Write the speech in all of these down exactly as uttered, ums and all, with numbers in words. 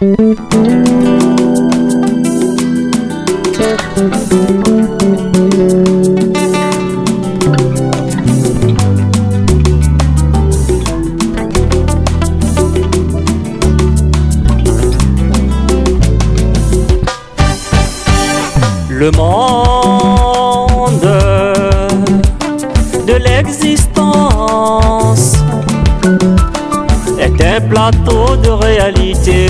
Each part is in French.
Le monde de l'existence est un plateau de réalité.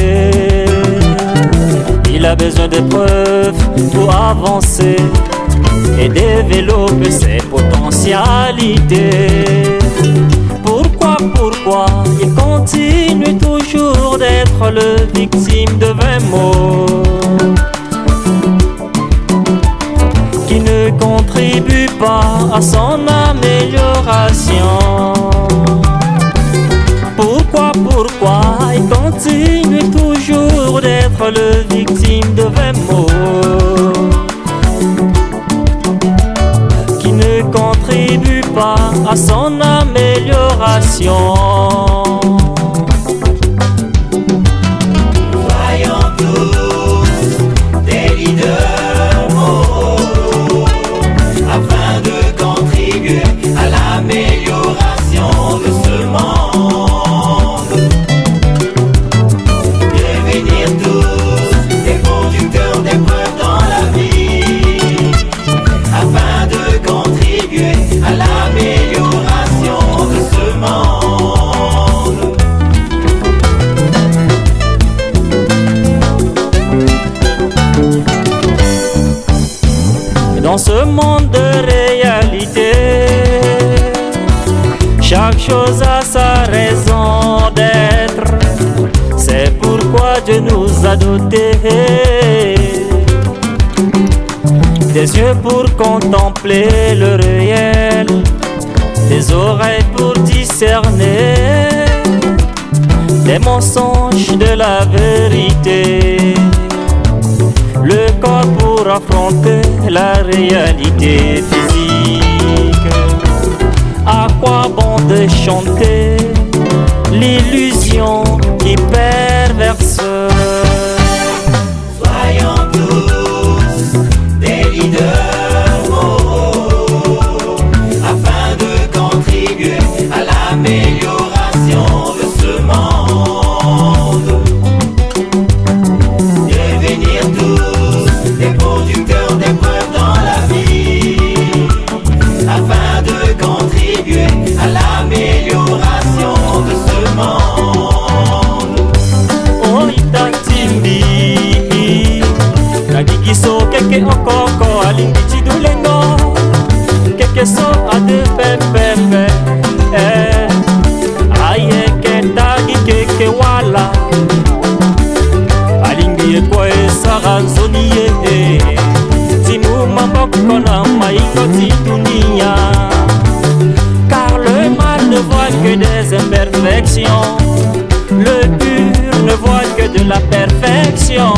Il a besoin de preuves pour avancer et développer ses potentialités. Pourquoi, pourquoi il continue toujours d'être le victime de vains mots qui ne contribue pas à son amélioration? Pourquoi, pourquoi il continue toujours d'être le victime de vains mots qui ne contribue pas à son amélioration? Dans ce monde de réalité, chaque chose a sa raison d'être. C'est pourquoi Dieu nous a dotés des yeux pour contempler le réel, des oreilles pour discerner des mensonges de la vérité, le corps pour affronter la réalité physique. À quoi bon de chanter l'illusion qui perverse? Soyons tous des leaders moraux afin de contribuer à l'amélioration de ce monde. Devenir tous des producteurs d'épreuves dans la vie afin de contribuer à l'amélioration de ce monde. Oh itatimbi nagigiso keke okoko alingiti dulengo keke so ade pepepe eh aye ketagi keke wala alingi ekwa esaranzoni ye timu mamboko na maiko titunia, car le mal ne voit que des imperfections, le pur ne voit que de la perfection.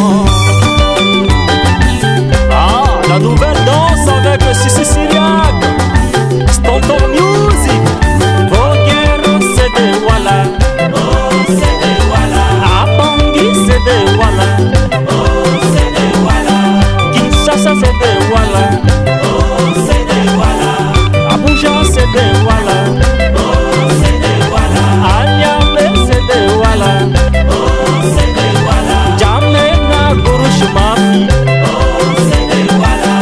Ah, la nouvelle danse avec le Sissi Syriac, Stonton Music, vos guerres c'est des Walla, Oh, c'est des Walla, Abangi c'est des Walla, oh, c'est des Walla, Kinshasa c'est des Walla, oh, c'est des Walla, Abuja c'est des Walla, oh, c'est des Walla, Anyame c'est des Walla, oh, c'est des Walla, Jamena Gurushmafi. oh, c'est des Walla.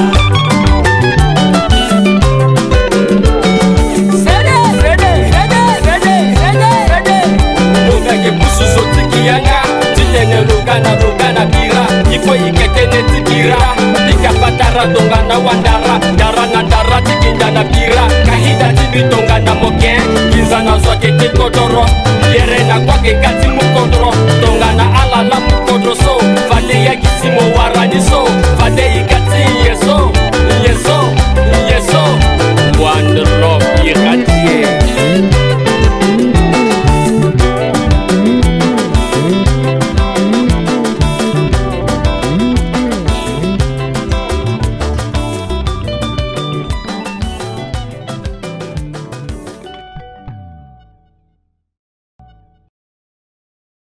Dongana wandara dara na dara tikinda na bira kahida tibitonga na moke kinza na zoke tikodoro yere na kwake kati mukondoro